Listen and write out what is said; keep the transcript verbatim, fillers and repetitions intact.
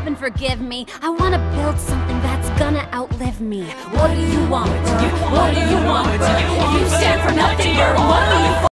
up and forgive me. I wanna build something that's gonna outlive me. What do you want? What do you want? If you stand for nothing, you're one.